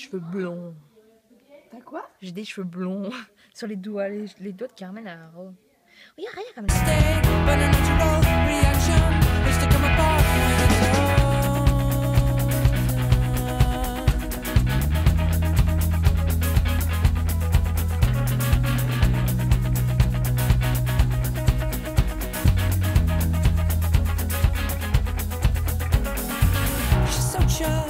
cheveux blonds. T'as quoi? J'ai des cheveux blonds sur les doigts, les doigts de Carmen à Regarde, regarde comme Stay, but a natural reaction is to come apart when it's over. She's so sure.